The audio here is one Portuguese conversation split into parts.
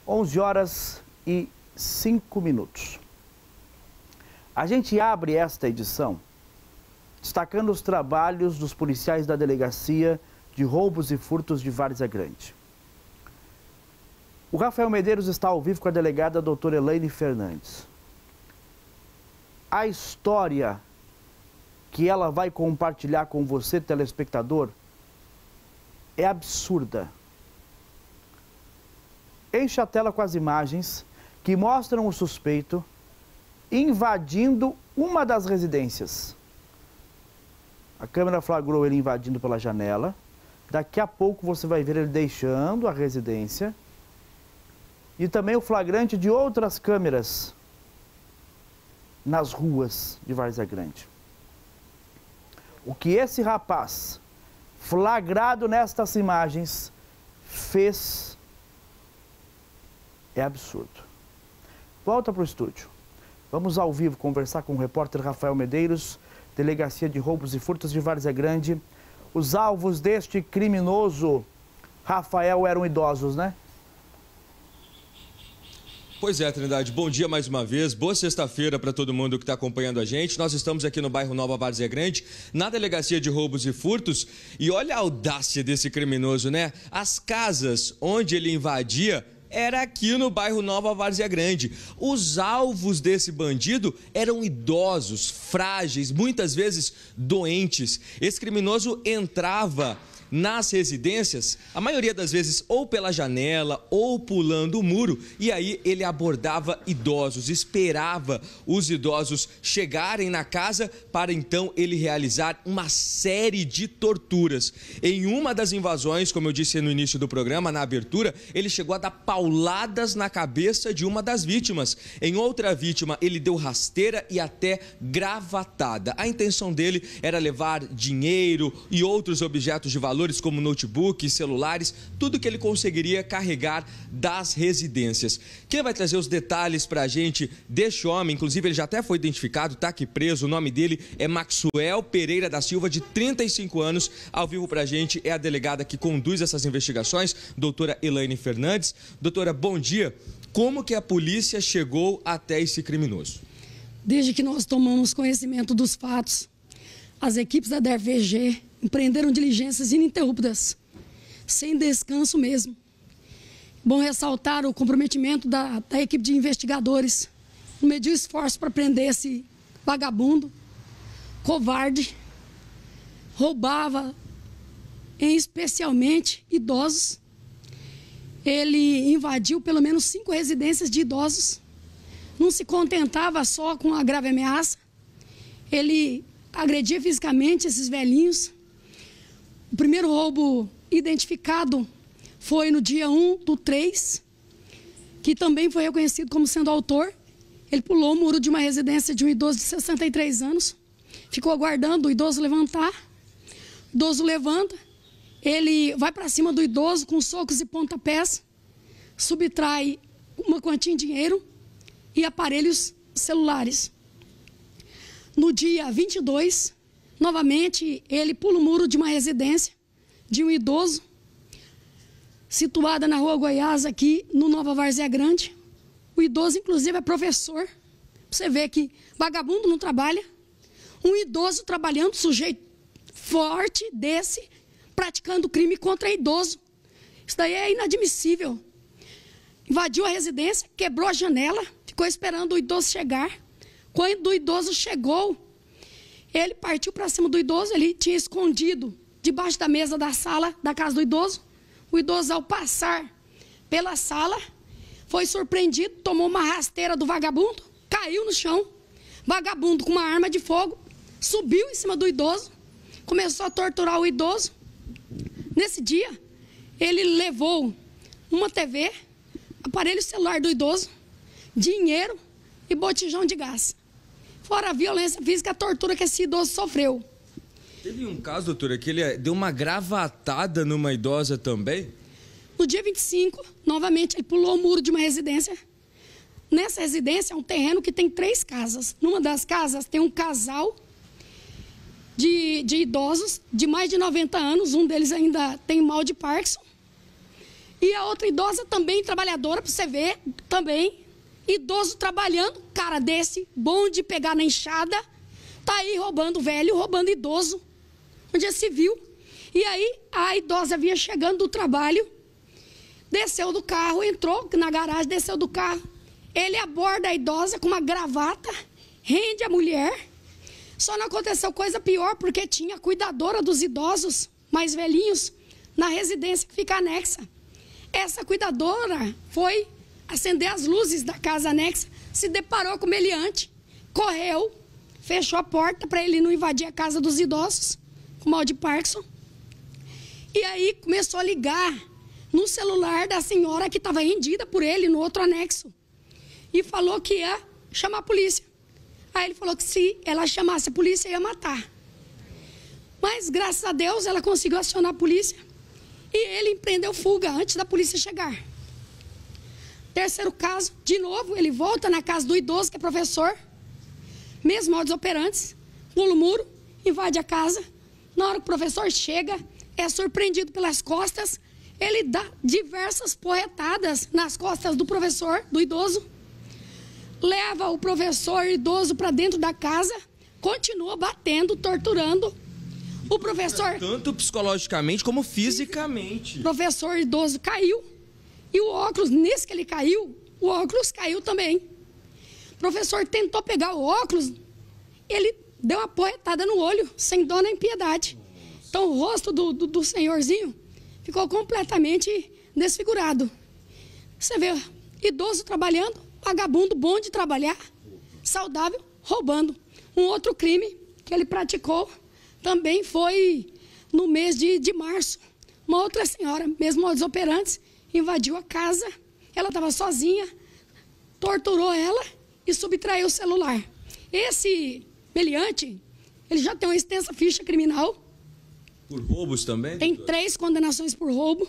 11h05. A gente abre esta edição destacando os trabalhos dos policiais da Delegacia de Roubos e Furtos de Várzea Grande. O Rafael Medeiros está ao vivo com a delegada doutora Elaine Fernandes. A história que ela vai compartilhar com você, telespectador, é absurda. Enche a tela com as imagens que mostram o suspeito invadindo uma das residências. A câmera flagrou ele invadindo pela janela. Daqui a pouco você vai ver ele deixando a residência. E também o flagrante de outras câmeras nas ruas de Várzea Grande. O que esse rapaz, flagrado nestas imagens, fez é absurdo. Volta para o estúdio. Vamos ao vivo conversar com o repórter Rafael Medeiros, Delegacia de Roubos e Furtos de Várzea Grande. Os alvos deste criminoso, Rafael, eram idosos, né? Pois é, Trindade, bom dia mais uma vez, boa sexta-feira para todo mundo que está acompanhando a gente. Nós estamos aqui no bairro Nova Várzea Grande, na Delegacia de Roubos e Furtos, e olha a audácia desse criminoso, né? As casas onde ele invadia era aqui no bairro Nova Várzea Grande. Os alvos desse bandido eram idosos, frágeis, muitas vezes doentes. Esse criminoso entrava nas residências, a maioria das vezes ou pela janela ou pulando o muro, e aí ele abordava idosos, esperava os idosos chegarem na casa para então ele realizar uma série de torturas. Em uma das invasões, como eu disse no início do programa, na abertura, ele chegou a dar pauladas na cabeça de uma das vítimas. Em outra vítima, ele deu rasteira e até gravatada. A intenção dele era levar dinheiro e outros objetos de valor, como notebook, celulares, tudo que ele conseguiria carregar das residências. Quem vai trazer os detalhes para a gente deste homem, inclusive ele já até foi identificado, está aqui preso, o nome dele é Maxwell Pereira da Silva, de 35 anos, ao vivo para a gente, é a delegada que conduz essas investigações, doutora Elaine Fernandes. Doutora, bom dia. Como que a polícia chegou até esse criminoso? Desde que nós tomamos conhecimento dos fatos, as equipes da DERVG empreenderam diligências ininterruptas, sem descanso mesmo. Bom ressaltar o comprometimento da equipe de investigadores, no meio de esforço para prender esse vagabundo, covarde, roubava, especialmente idosos. Ele invadiu pelo menos 5 residências de idosos, não se contentava só com a grave ameaça, ele agredia fisicamente esses velhinhos. O primeiro roubo identificado foi no dia 1/3, que também foi reconhecido como sendo autor. Ele pulou o muro de uma residência de um idoso de 63 anos, ficou aguardando o idoso levantar. O idoso levanta, ele vai para cima do idoso com socos e pontapés, subtrai uma quantia em dinheiro e aparelhos celulares. No dia 22, novamente, ele pula o muro de uma residência de um idoso, situada na Rua Goiás, aqui no Nova Várzea Grande. O idoso, inclusive, é professor. Você vê que vagabundo não trabalha. Um idoso trabalhando, sujeito forte desse, praticando crime contra idoso. Isso daí é inadmissível. Invadiu a residência, quebrou a janela, ficou esperando o idoso chegar. Quando o idoso chegou, ele partiu para cima do idoso, ele tinha escondido debaixo da mesa da sala da casa do idoso. O idoso, ao passar pela sala, foi surpreendido, tomou uma rasteira do vagabundo, caiu no chão. Vagabundo com uma arma de fogo, subiu em cima do idoso, começou a torturar o idoso. Nesse dia, ele levou uma TV, aparelho celular do idoso, dinheiro e botijão de gás. Fora a violência física, a tortura que esse idoso sofreu. Teve um caso, doutora, que ele deu uma gravatada numa idosa também? No dia 25, novamente, ele pulou o muro de uma residência. Nessa residência é um terreno que tem 3 casas. Numa das casas tem um casal de idosos de mais de 90 anos. Um deles ainda tem mal de Parkinson. E a outra idosa também, trabalhadora, para você ver, também. Idoso trabalhando, cara desse, bom de pegar na enxada, tá aí roubando velho, roubando idoso. Onde já se viu. E aí a idosa vinha chegando do trabalho, desceu do carro, entrou na garagem, desceu do carro. Ele aborda a idosa com uma gravata, rende a mulher. Só não aconteceu coisa pior, porque tinha a cuidadora dos idosos mais velhinhos na residência que fica anexa. Essa cuidadora foi acender as luzes da casa anexa, se deparou com o meliante, correu, fechou a porta para ele não invadir a casa dos idosos, com mal de Parkinson. E aí começou a ligar no celular da senhora que estava rendida por ele no outro anexo. E falou que ia chamar a polícia. Aí ele falou que se ela chamasse a polícia, ia matar. Mas, graças a Deus, ela conseguiu acionar a polícia. E ele empreendeu fuga antes da polícia chegar. Terceiro caso, de novo, ele volta na casa do idoso, que é professor. Mesmo modus operantes, pula o muro, invade a casa. Na hora que o professor chega, é surpreendido pelas costas. Ele dá diversas porretadas nas costas do professor, do idoso. Leva o professor idoso para dentro da casa, continua batendo, torturando. O professor... Tanto psicologicamente como fisicamente. O professor idoso caiu. E o óculos, nesse que ele caiu, o óculos caiu também. O professor tentou pegar o óculos, ele deu uma porretada no olho, sem dó nem piedade. Então o rosto do senhorzinho ficou completamente desfigurado. Você vê, idoso trabalhando, vagabundo bom de trabalhar, saudável, roubando. Um outro crime que ele praticou também foi no mês de março. Uma outra senhora, mesmo modus operantes, invadiu a casa, ela estava sozinha, torturou ela e subtraiu o celular. Esse meliante, ele já tem uma extensa ficha criminal. Por roubos também? Tem 3 condenações por roubo.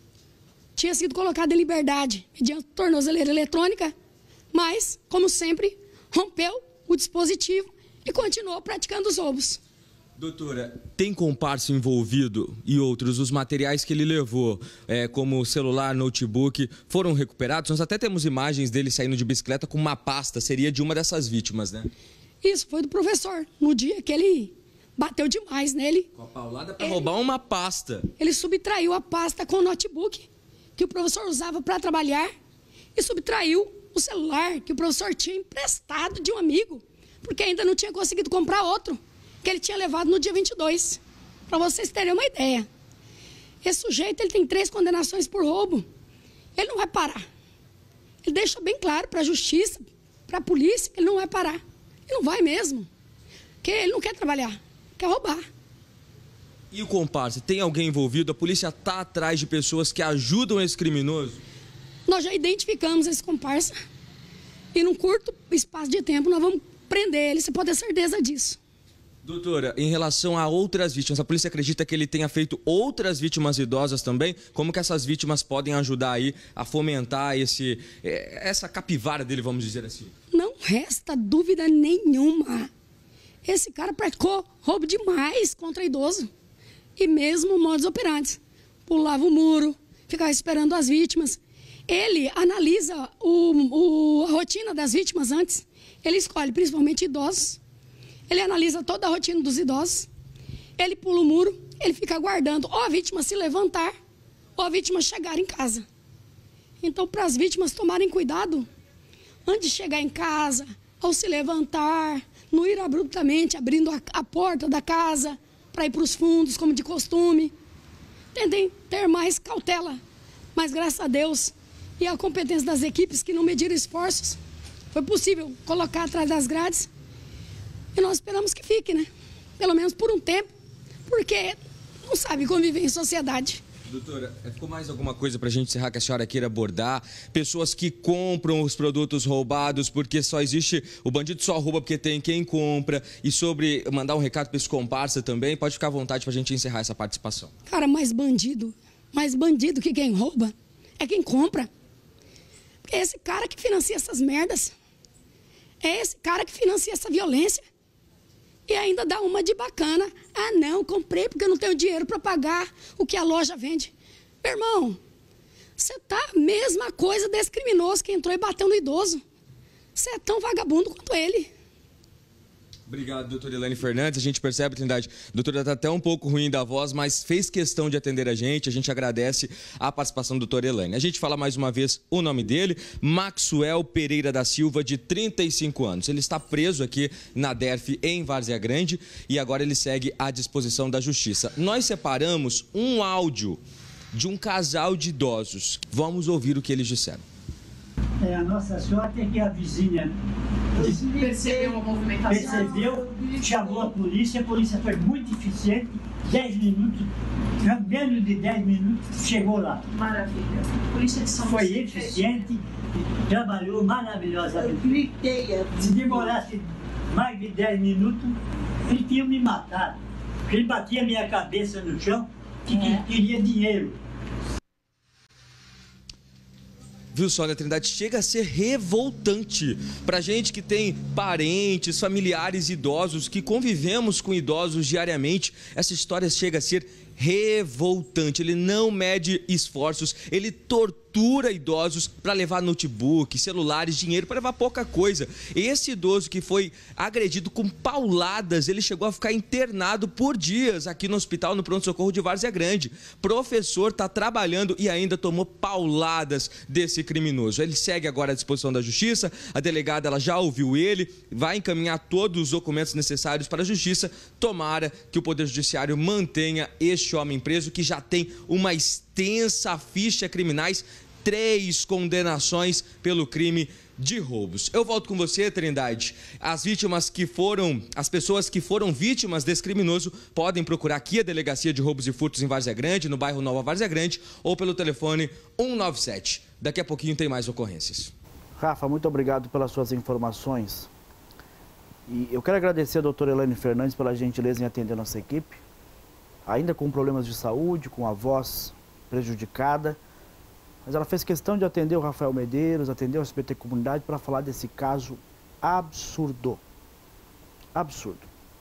Tinha sido colocado em liberdade mediante tornozeleira eletrônica, mas, como sempre, rompeu o dispositivo e continuou praticando os roubos. Doutora, tem comparsa envolvido e outros, os materiais que ele levou, como celular, notebook, foram recuperados? Nós até temos imagens dele saindo de bicicleta com uma pasta, seria de uma dessas vítimas, né? Isso, foi do professor, no dia que ele bateu demais nele. Com a paulada para roubar uma pasta. Ele subtraiu a pasta com o notebook que o professor usava para trabalhar e subtraiu o celular que o professor tinha emprestado de um amigo, porque ainda não tinha conseguido comprar outro, que ele tinha levado no dia 22, para vocês terem uma ideia. Esse sujeito, ele tem 3 condenações por roubo. Ele não vai parar. Ele deixa bem claro para a justiça, para a polícia, que ele não vai parar. Ele não vai mesmo, porque ele não quer trabalhar, quer roubar. E o comparsa, tem alguém envolvido? A polícia está atrás de pessoas que ajudam esse criminoso? Nós já identificamos esse comparsa e num curto espaço de tempo nós vamos prender ele, você pode ter certeza disso. Doutora, em relação a outras vítimas, a polícia acredita que ele tenha feito outras vítimas idosas também? Como que essas vítimas podem ajudar aí a fomentar essa capivara dele, vamos dizer assim? Não resta dúvida nenhuma. Esse cara praticou roubo demais contra idoso. E mesmo modus operandi. Pulava o muro, ficava esperando as vítimas. Ele analisa a rotina das vítimas antes. Ele escolhe principalmente idosos. Ele analisa toda a rotina dos idosos. Ele pula o muro, ele fica aguardando ou a vítima se levantar ou a vítima chegar em casa. Então, para as vítimas tomarem cuidado, antes de chegar em casa, ao se levantar, não ir abruptamente abrindo a porta da casa para ir para os fundos, como de costume. Tentem ter mais cautela. Mas, graças a Deus, e a competência das equipes que não mediram esforços, foi possível colocar atrás das grades. E nós esperamos que fique, né? Pelo menos por um tempo, porque não sabe conviver em sociedade. Doutora, ficou mais alguma coisa para a gente encerrar que a senhora queira abordar? Pessoas que compram os produtos roubados porque só existe... O bandido só rouba porque tem quem compra. E sobre mandar um recado para esse comparsa também, pode ficar à vontade para a gente encerrar essa participação. Cara, mais bandido que quem rouba é quem compra. Porque é esse cara que financia essas merdas. É esse cara que financia essa violência. E ainda dá uma de bacana. Ah, não, comprei porque eu não tenho dinheiro para pagar o que a loja vende. Meu irmão, Você tá a mesma coisa desse criminoso que entrou e bateu no idoso. Você é tão vagabundo quanto ele. Obrigado, doutora Elaine Fernandes. A gente percebe, Trindade, a doutora está até um pouco ruim da voz, mas fez questão de atender a gente agradece a participação da doutora Elaine. A gente fala mais uma vez o nome dele, Maxwell Pereira da Silva, de 35 anos. Ele está preso aqui na DERF em Várzea Grande e agora ele segue à disposição da Justiça. Nós separamos um áudio de um casal de idosos. Vamos ouvir o que eles disseram. A Nossa Senhora tem que a vizinha percebeu a movimentação. Chamou a polícia foi muito eficiente, 10 minutos, menos de 10 minutos, chegou lá. Maravilha. A polícia de São Foi Vicente eficiente, trabalhou maravilhosamente. Se demorasse mais de 10 minutos, ele tinha me matado. Porque ele batia minha cabeça no chão, que queria dinheiro. Viu só, né, Trindade? Chega a ser revoltante pra gente que tem parentes, familiares idosos, que convivemos com idosos diariamente. Essa história chega a ser revoltante. Ele não mede esforços, ele tortura idosos para levar notebook, celulares, dinheiro, para levar pouca coisa. Esse idoso que foi agredido com pauladas, ele chegou a ficar internado por dias aqui no hospital, no pronto-socorro de Várzea Grande. Professor está trabalhando e ainda tomou pauladas desse criminoso. Ele segue agora à disposição da Justiça, a delegada ela já ouviu ele, vai encaminhar todos os documentos necessários para a Justiça. Tomara que o Poder Judiciário mantenha este homem preso, que já tem uma extensa ficha criminais, 3 condenações pelo crime de roubos. Eu volto com você, Trindade. As pessoas que foram vítimas desse criminoso podem procurar aqui a Delegacia de Roubos e Furtos em Várzea Grande, no bairro Nova Várzea Grande, ou pelo telefone 197. Daqui a pouquinho tem mais ocorrências. Rafa, muito obrigado pelas suas informações. E eu quero agradecer a doutora Elaine Fernandes pela gentileza em atender a nossa equipe. Ainda com problemas de saúde, com a voz prejudicada, mas ela fez questão de atender o Rafael Medeiros, atender o SBT Comunidade para falar desse caso absurdo. Absurdo.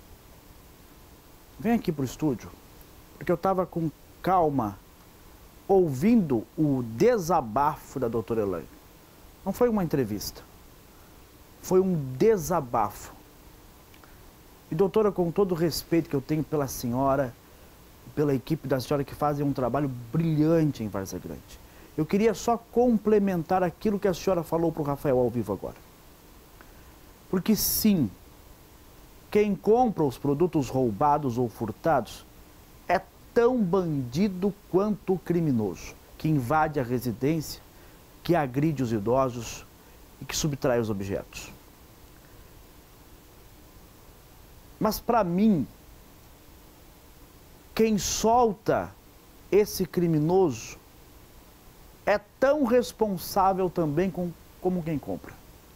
Vem aqui para o estúdio, porque eu estava com calma ouvindo o desabafo da doutora Elaine. Não foi uma entrevista, foi um desabafo. E doutora, com todo o respeito que eu tenho pela senhora, pela equipe da senhora que fazem um trabalho brilhante em Várzea Grande, eu queria só complementar aquilo que a senhora falou para o Rafael ao vivo agora. Porque sim, quem compra os produtos roubados ou furtados é tão bandido quanto o criminoso, que invade a residência, que agride os idosos e que subtrai os objetos. Mas para mim, quem solta esse criminoso é tão responsável também como quem compra.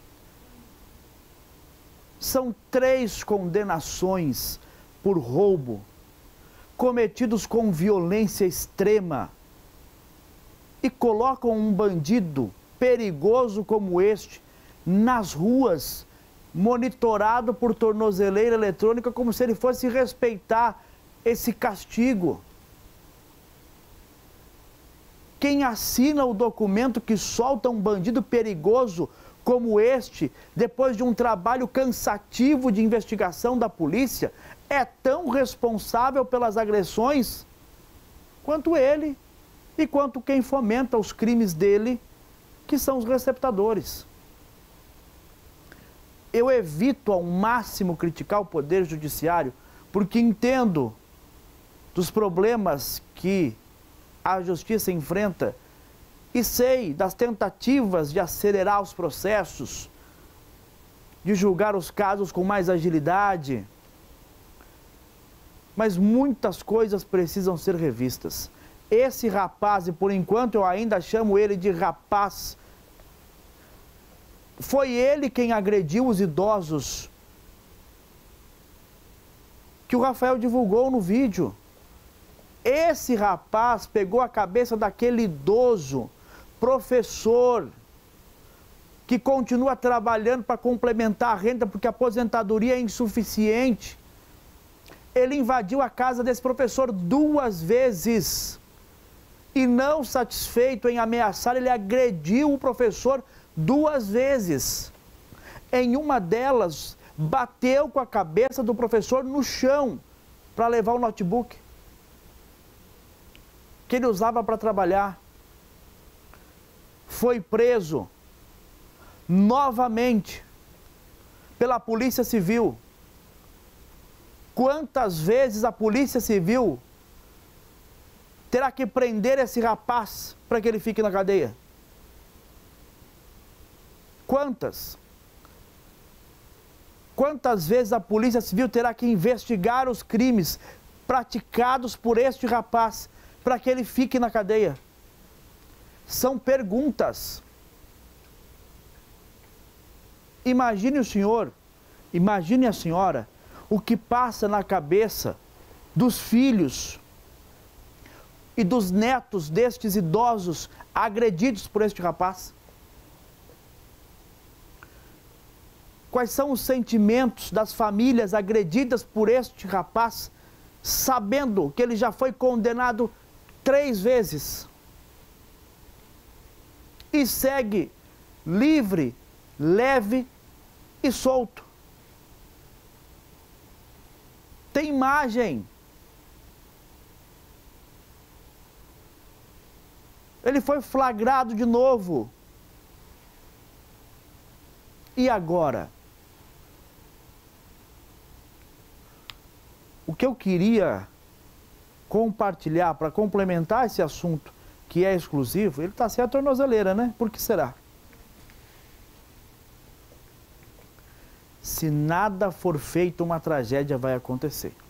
São 3 condenações por roubo, cometidos com violência extrema, e colocam um bandido perigoso como este nas ruas, monitorado por tornozeleira eletrônica, como se ele fosse respeitar esse castigo. Quem assina o documento que solta um bandido perigoso como este, depois de um trabalho cansativo de investigação da polícia, é tão responsável pelas agressões quanto ele e quanto quem fomenta os crimes dele, que são os receptadores. Eu evito ao máximo criticar o Poder Judiciário, porque entendo dos problemas que a Justiça enfrenta e sei das tentativas de acelerar os processos, de julgar os casos com mais agilidade, mas muitas coisas precisam ser revistas. Esse rapaz, e por enquanto eu ainda chamo ele de rapaz, foi ele quem agrediu os idosos que o Rafael divulgou no vídeo. Esse rapaz pegou a cabeça daquele idoso, professor, que continua trabalhando para complementar a renda porque a aposentadoria é insuficiente. Ele invadiu a casa desse professor 2 vezes. E não satisfeito em ameaçar, ele agrediu o professor 2 vezes. Em uma delas, bateu com a cabeça do professor no chão para levar o notebook que ele usava para trabalhar. Foi preso novamente pela Polícia Civil. Quantas vezes a Polícia Civil terá que prender esse rapaz para que ele fique na cadeia? Quantas? Quantas vezes a Polícia Civil terá que investigar os crimes praticados por este rapaz para que ele fique na cadeia? São perguntas. Imagine o senhor, imagine a senhora, o que passa na cabeça dos filhos e dos netos destes idosos agredidos por este rapaz. Quais são os sentimentos das famílias agredidas por este rapaz, sabendo que ele já foi condenado 3 vezes e segue livre, leve e solto? Tem imagem. Ele foi flagrado de novo. E agora? O que eu queria compartilhar para complementar esse assunto, que é exclusivo, ele está sem a tornozeleira, né? Por que será? Se nada for feito, uma tragédia vai acontecer.